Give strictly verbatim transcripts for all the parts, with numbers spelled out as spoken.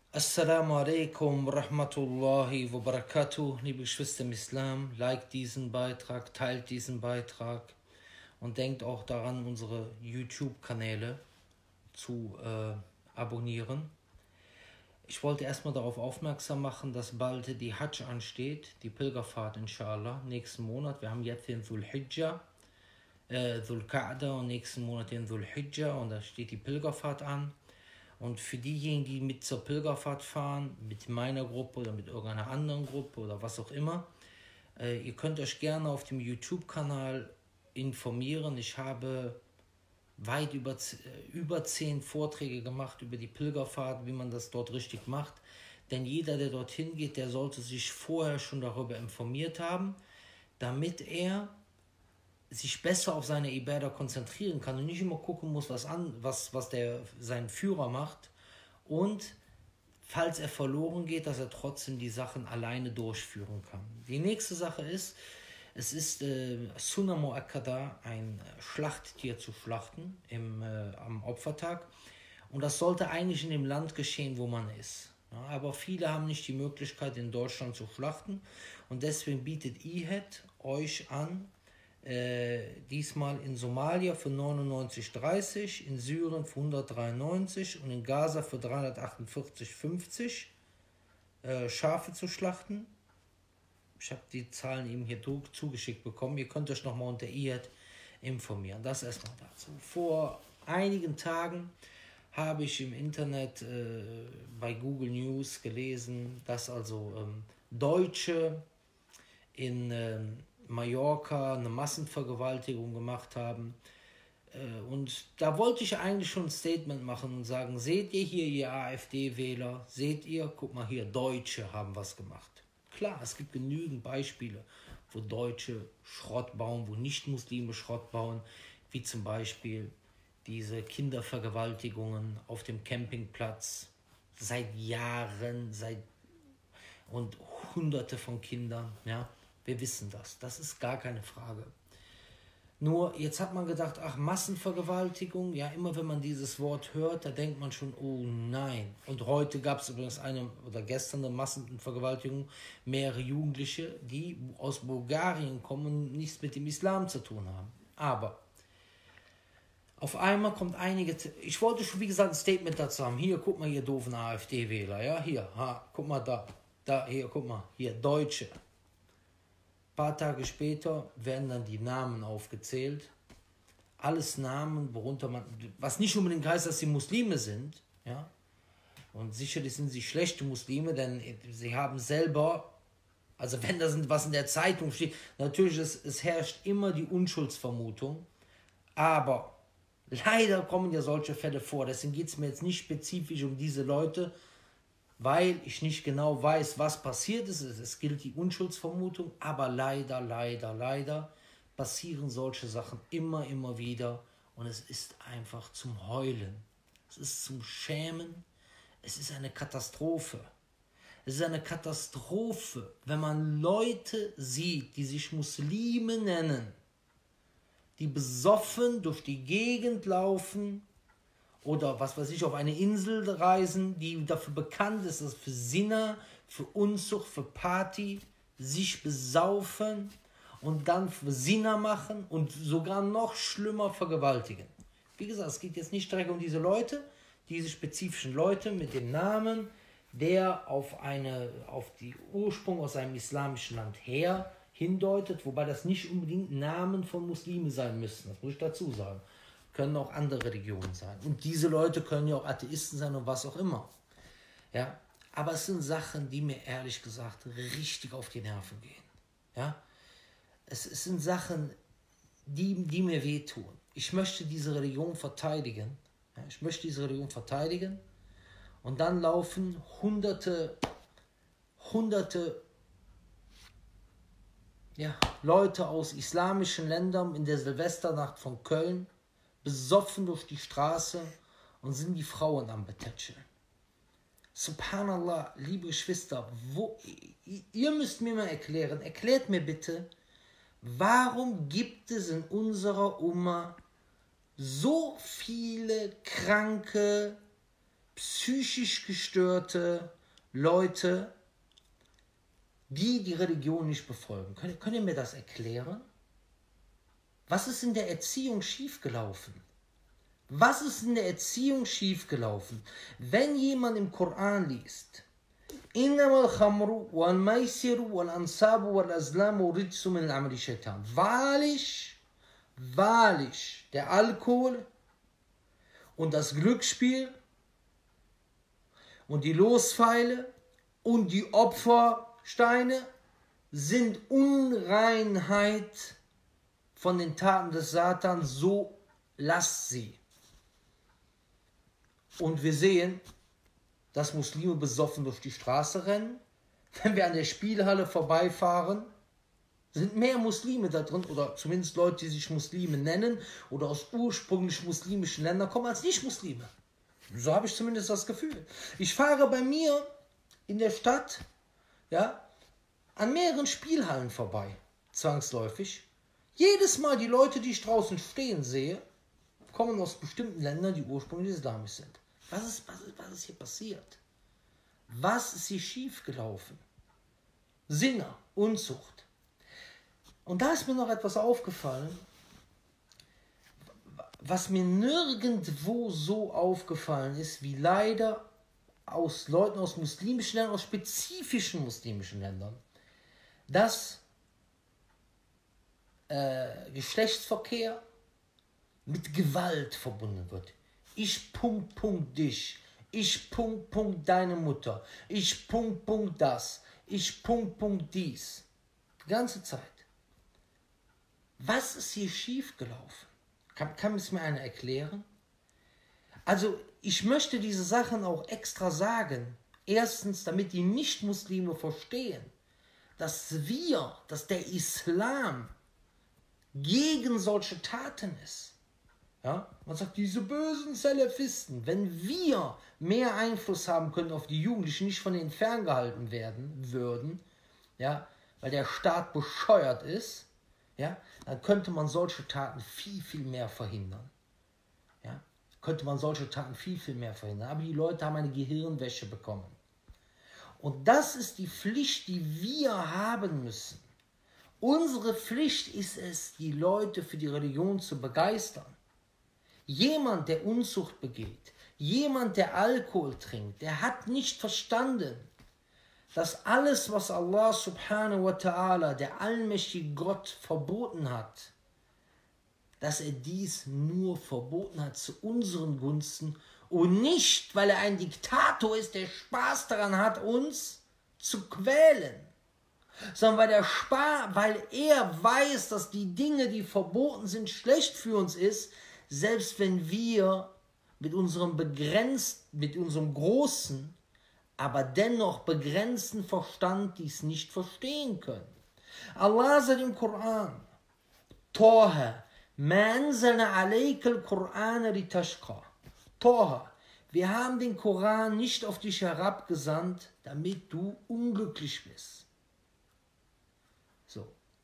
Assalamu alaikum wa rahmatullahi wa barakatuh, liebe Geschwister im Islam, liked diesen Beitrag, teilt diesen Beitrag und denkt auch daran, unsere YouTube-Kanäle zu äh, abonnieren. Ich wollte erstmal darauf aufmerksam machen, dass bald die Hajj ansteht, die Pilgerfahrt inshallah, nächsten Monat. Wir haben jetzt den Dhul Hijjah, äh, Dhul Qa'da und nächsten Monat den Dhul Hijjah und da steht die Pilgerfahrt an. Und für diejenigen, die mit zur Pilgerfahrt fahren, mit meiner Gruppe oder mit irgendeiner anderen Gruppe oder was auch immer, äh, ihr könnt euch gerne auf dem YouTube-Kanal informieren. Ich habe weit über, über zehn Vorträge gemacht über die Pilgerfahrt, wie man das dort richtig macht. Denn jeder, der dorthin geht, der sollte sich vorher schon darüber informiert haben, damit er sich besser auf seine Ibadah konzentrieren kann und nicht immer gucken muss, was, an, was, was der, sein Führer macht. Und falls er verloren geht, dass er trotzdem die Sachen alleine durchführen kann. Die nächste Sache ist, es ist äh, Sunnah Mu'akkada, ein Schlachttier zu schlachten im, äh, am Opfertag. Und das sollte eigentlich in dem Land geschehen, wo man ist. Ja, aber viele haben nicht die Möglichkeit, in Deutschland zu schlachten. Und deswegen bietet I H E D euch an, Äh, diesmal in Somalia für neunundneunzig dreißig, in Syrien für hundertdreiundneunzig und in Gaza für dreihundertachtundvierzig fünfzig äh, Schafe zu schlachten. Ich habe die Zahlen eben hier zugeschickt bekommen. Ihr könnt euch nochmal unter I H E D informieren. Das erstmal dazu. Vor einigen Tagen habe ich im Internet äh, bei Google News gelesen, dass also ähm, Deutsche in ähm, Mallorca eine Massenvergewaltigung gemacht haben. Und da wollte ich eigentlich schon ein Statement machen und sagen, seht ihr hier, ihr AfD-Wähler, seht ihr, guck mal hier, Deutsche haben was gemacht. Klar, es gibt genügend Beispiele, wo Deutsche Schrott bauen, wo Nicht-Muslime Schrott bauen, wie zum Beispiel diese Kindervergewaltigungen auf dem Campingplatz seit Jahren, seit und hunderte von Kindern, ja. Wir wissen das, das ist gar keine Frage. Nur jetzt hat man gedacht, ach, Massenvergewaltigung, ja, immer wenn man dieses Wort hört, da denkt man schon, oh nein. Und heute gab es übrigens eine, oder gestern eine Massenvergewaltigung, mehrere Jugendliche, die aus Bulgarien kommen und nichts mit dem Islam zu tun haben. Aber auf einmal kommt einige, ich wollte schon, wie gesagt, ein Statement dazu haben. Hier, guck mal, ihr doofen AfD-Wähler, ja, hier, ha, guck mal da, da, hier, guck mal, hier, Deutsche. Ein paar Tage später werden dann die Namen aufgezählt. Alles Namen, worunter man, was nicht unbedingt heißt, dass sie Muslime sind, ja. Und sicherlich sind sie schlechte Muslime, denn sie haben selber, also wenn das was in der Zeitung steht, natürlich, es, es herrscht immer die Unschuldsvermutung, aber leider kommen ja solche Fälle vor. Deswegen geht es mir jetzt nicht spezifisch um diese Leute, weil ich nicht genau weiß, was passiert ist. Es gilt die Unschuldsvermutung, aber leider, leider, leider passieren solche Sachen immer, immer wieder und es ist einfach zum Heulen. Es ist zum Schämen. Es ist eine Katastrophe. Es ist eine Katastrophe, wenn man Leute sieht, die sich Muslime nennen, die besoffen durch die Gegend laufen, oder was weiß ich, auf eine Insel reisen, die dafür bekannt ist, dass für Sinner, für Unzucht, für Party, sich besaufen und dann für Sinner machen und sogar noch schlimmer vergewaltigen. Wie gesagt, es geht jetzt nicht direkt um diese Leute, diese spezifischen Leute mit dem Namen, der auf, eine, auf die Ursprung aus einem islamischen Land her hindeutet, wobei das nicht unbedingt Namen von Muslimen sein müssen, das muss ich dazu sagen. Können auch andere Religionen sein. Und diese Leute können ja auch Atheisten sein und was auch immer. Ja? Aber es sind Sachen, die mir ehrlich gesagt richtig auf die Nerven gehen. Ja? Es, es sind Sachen, die, die mir wehtun. Ich möchte diese Religion verteidigen. Ja? Ich möchte diese Religion verteidigen. Und dann laufen hunderte, hunderte ja, Leute aus islamischen Ländern in der Silvesternacht von Köln besoffen durch die Straße und sind die Frauen am Betätscheln. Subhanallah, liebe Geschwister, wo, ihr müsst mir mal erklären, erklärt mir bitte, warum gibt es in unserer Umma so viele kranke, psychisch gestörte Leute, die die Religion nicht befolgen. Könnt, könnt ihr mir das erklären? Was ist in der Erziehung schiefgelaufen? Was ist in der Erziehung schiefgelaufen? Wenn jemand im Koran liest, wahrlich, wahrlich, der Alkohol und das Glücksspiel und die Lospfeile und die Opfersteine sind Unreinheit von den Taten des Satans, so lasst sie. Und wir sehen, dass Muslime besoffen durch die Straße rennen. Wenn wir an der Spielhalle vorbeifahren, sind mehr Muslime da drin, oder zumindest Leute, die sich Muslime nennen oder aus ursprünglich muslimischen Ländern kommen, als Nicht-Muslime. So habe ich zumindest das Gefühl. Ich fahre bei mir in der Stadt, ja, an mehreren Spielhallen vorbei, zwangsläufig. Jedes Mal die Leute, die ich draußen stehen sehe, kommen aus bestimmten Ländern, die ursprünglich islamisch sind. Was ist, was ist, was ist hier passiert? Was ist hier schiefgelaufen? Sinne, Unzucht. Und da ist mir noch etwas aufgefallen, was mir nirgendwo so aufgefallen ist, wie leider aus Leuten aus muslimischen Ländern, aus spezifischen muslimischen Ländern, dass äh, Geschlechtsverkehr mit Gewalt verbunden wird. Ich punkt, punkt dich. Ich punkt, punkt deine Mutter. Ich punkt, punkt das. Ich punkt, punkt dies. Die ganze Zeit. Was ist hier schiefgelaufen? Kann, kann es mir einer erklären? Also, ich möchte diese Sachen auch extra sagen. Erstens, damit die Nicht-Muslime verstehen, dass wir, dass der Islam gegen solche Taten ist. Ja? Man sagt, diese bösen Salafisten, wenn wir mehr Einfluss haben können auf die Jugendlichen, nicht von denen ferngehalten werden würden, ja, weil der Staat bescheuert ist, ja, dann könnte man solche Taten viel, viel mehr verhindern. Ja? Könnte man solche Taten viel, viel mehr verhindern. Aber die Leute haben eine Gehirnwäsche bekommen. Und das ist die Pflicht, die wir haben müssen. Unsere Pflicht ist es, die Leute für die Religion zu begeistern. Jemand, der Unzucht begeht, jemand, der Alkohol trinkt, der hat nicht verstanden, dass alles, was Allah subhanahu wa ta'ala, der allmächtige Gott, verboten hat, dass er dies nur verboten hat zu unseren Gunsten und nicht, weil er ein Diktator ist, der Spaß daran hat, uns zu quälen, sondern weil, der Spa- weil er weiß, dass die Dinge, die verboten sind, schlecht für uns ist, selbst wenn wir mit unserem begrenzten, mit unserem großen, aber dennoch begrenzten Verstand dies nicht verstehen können. Allah sagt im Koran, Toha, ma anzalna alayka al-Qur'ana litashqa. Toha, wir haben den Koran nicht auf dich herabgesandt, damit du unglücklich bist. So.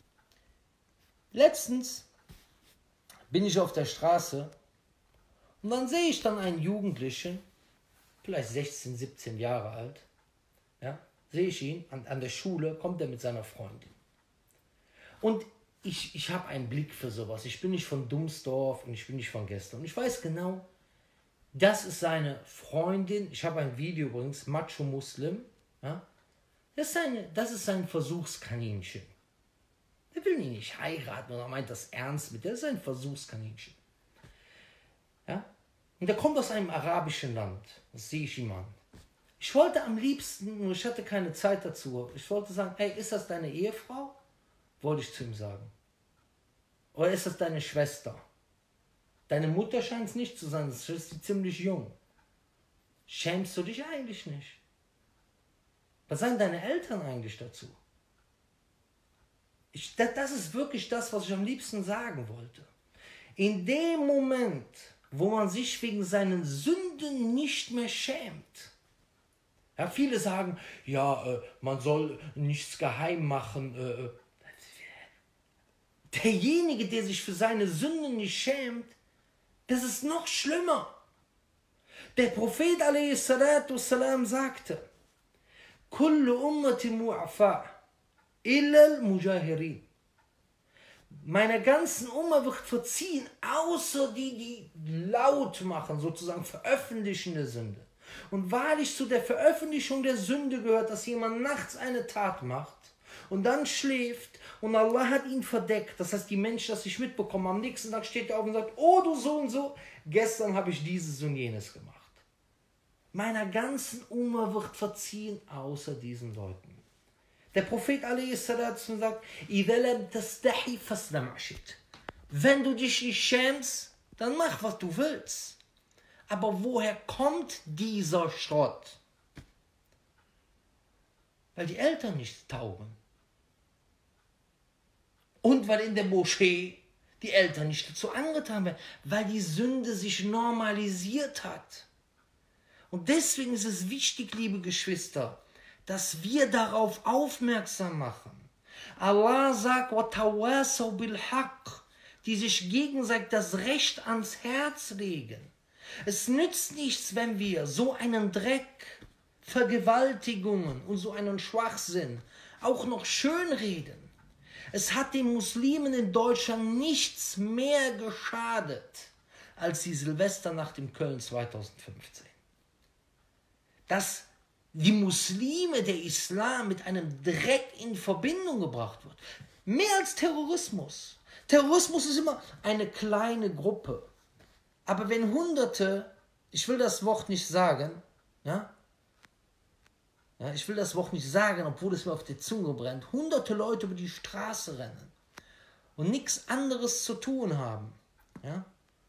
Letztens bin ich auf der Straße und dann sehe ich dann einen Jugendlichen, vielleicht sechzehn, siebzehn Jahre alt, ja, sehe ich ihn, an, an der Schule kommt er mit seiner Freundin. Und ich, ich habe einen Blick für sowas. Ich bin nicht von Dumsdorf und ich bin nicht von gestern. Und ich weiß genau, das ist seine Freundin. Ich habe ein Video übrigens, Macho Muslim. Ja, das, ist seine, das ist sein Versuchskaninchen. Der will ihn nicht heiraten oder meint das ernst mit. Der ist ein Versuchskaninchen. Ja? Und der kommt aus einem arabischen Land. Das sehe ich ihm an. Ich wollte am liebsten, nur ich hatte keine Zeit dazu, ich wollte sagen, hey, ist das deine Ehefrau? Wollte ich zu ihm sagen. Oder ist das deine Schwester? Deine Mutter scheint es nicht zu sein, das ist ziemlich jung. Schämst du dich eigentlich nicht? Was sagen deine Eltern eigentlich dazu? Ich, das, das ist wirklich das, was ich am liebsten sagen wollte. In dem Moment, wo man sich wegen seinen Sünden nicht mehr schämt. Ja, viele sagen, ja, äh, man soll nichts geheim machen. Äh, derjenige, der sich für seine Sünden nicht schämt, das ist noch schlimmer. Der Prophet a s. sagte, Kullu ummati mu'afa, illal mujahirin. Meiner ganzen Umma wird verziehen, außer die, die laut machen, sozusagen veröffentlichende Sünde. Und wahrlich zu der Veröffentlichung der Sünde gehört, dass jemand nachts eine Tat macht und dann schläft und Allah hat ihn verdeckt. Das heißt, die Menschen das nicht mitbekommen. Am nächsten Tag steht er auf und sagt, oh du so und so, gestern habe ich dieses und jenes gemacht. Meiner ganzen Umma wird verziehen, außer diesen Leuten. Der Prophet a s. sagt, wenn du dich nicht schämst, dann mach, was du willst. Aber woher kommt dieser Schrott? Weil die Eltern nicht taugen. Und weil in der Moschee die Eltern nicht dazu angetan werden. Weil die Sünde sich normalisiert hat. Und deswegen ist es wichtig, liebe Geschwister, dass wir darauf aufmerksam machen. Allah sagt, وَتَوَاسَوْا بِالْحَقِّ, die sich gegenseitig das Recht ans Herz legen. Es nützt nichts, wenn wir so einen Dreck, Vergewaltigungen und so einen Schwachsinn auch noch schönreden. Es hat den Muslimen in Deutschland nichts mehr geschadet als die Silvesternacht in Köln zweitausendfünfzehn. Dass die Muslime, der Islam mit einem Dreck in Verbindung gebracht wird. Mehr als Terrorismus. Terrorismus ist immer eine kleine Gruppe. Aber wenn Hunderte, ich will das Wort nicht sagen, ja, ja, ich will das Wort nicht sagen, obwohl es mir auf der Zunge brennt, hunderte Leute über die Straße rennen und nichts anderes zu tun haben, ja,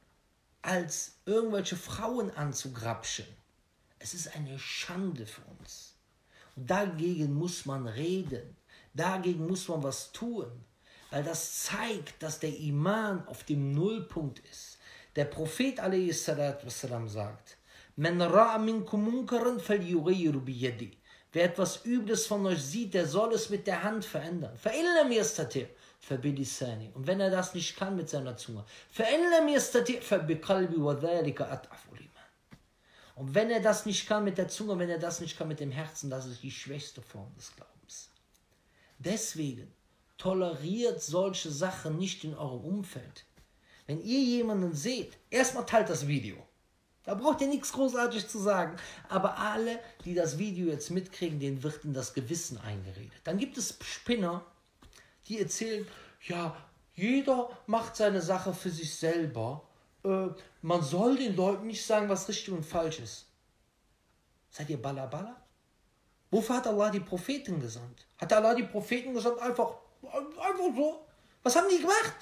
als irgendwelche Frauen anzugrapschen. Es ist eine Schande für uns. Und dagegen muss man reden. Dagegen muss man was tun. Weil das zeigt, dass der Iman auf dem Nullpunkt ist. Der Prophet a s. sagt, Man ra'a minkum munkaran falyughayyirhu biyadihi. Wer etwas Übles von euch sieht, der soll es mit der Hand verändern. Fa in lam yastati' fa bilisani. Und wenn er das nicht kann, mit seiner Zunge. Fa in lam yastati' fa biqalbi wa dhalika at'afu liman. Und wenn er das nicht kann mit der Zunge, wenn er das nicht kann mit dem Herzen, das ist die schwächste Form des Glaubens. Deswegen toleriert solche Sachen nicht in eurem Umfeld. Wenn ihr jemanden seht, erstmal teilt das Video. Da braucht ihr nichts großartig zu sagen. Aber alle, die das Video jetzt mitkriegen, denen wird in das Gewissen eingeredet. Dann gibt es Spinner, die erzählen, ja, jeder macht seine Sache für sich selber. Äh, man soll den Leuten nicht sagen, was richtig und falsch ist. Seid ihr Balla Balla? Wofür hat Allah die Propheten gesandt? Hat Allah die Propheten gesandt? Einfach, einfach so. Was haben die gemacht?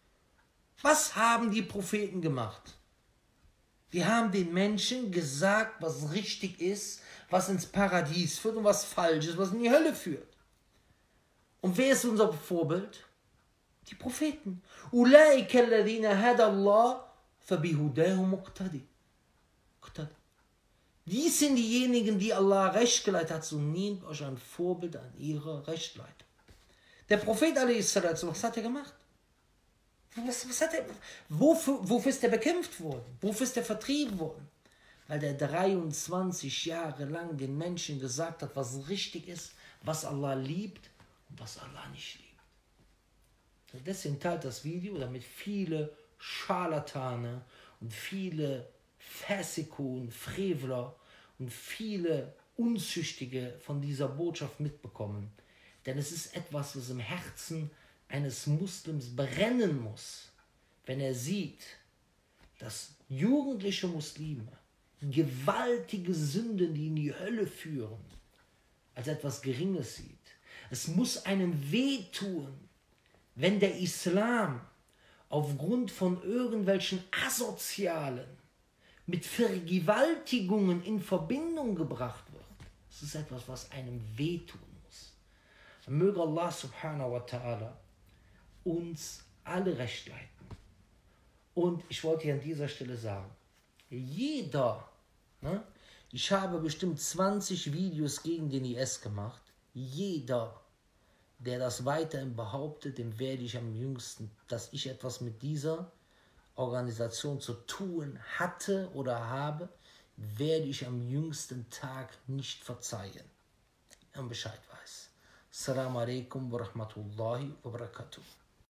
Was haben die Propheten gemacht? Die haben den Menschen gesagt, was richtig ist, was ins Paradies führt und was falsch ist, was in die Hölle führt. Und wer ist unser Vorbild? Die Propheten. Ulaika alladhina hada Allah fabihudahu muqtadi. Dies sind diejenigen, die Allah recht geleitet hat, so nehmt euch ein Vorbild an ihrer Rechtleitung. Der Prophet a s. was hat er gemacht? Was, was hat er, wofür, wofür ist er bekämpft worden? Wofür ist er vertrieben worden? Weil er dreiundzwanzig Jahre lang den Menschen gesagt hat, was richtig ist, was Allah liebt und was Allah nicht liebt. Und deswegen teilt das Video, damit viele Scharlatane und viele Fasikun, Frevler und viele Unzüchtige von dieser Botschaft mitbekommen. Denn es ist etwas, was im Herzen eines Muslims brennen muss, wenn er sieht, dass jugendliche Muslime gewaltige Sünden, die in die Hölle führen, als etwas Geringes sieht. Es muss einem wehtun, wenn der Islam aufgrund von irgendwelchen Asozialen mit Vergewaltigungen in Verbindung gebracht wird. Das ist etwas, was einem wehtun muss. Möge Allah subhanahu wa ta'ala uns alle recht leiten. Und ich wollte hier an dieser Stelle sagen, jeder, ne, ich habe bestimmt zwanzig Videos gegen den I S gemacht, jeder, der das weiterhin behauptet, dem werde ich am jüngsten, dass ich etwas mit dieser Organisation zu tun hatte oder habe, werde ich am jüngsten Tag nicht verzeihen. Und Bescheid weiß. Assalamu alaikum wa rahmatullahi wa barakatuh.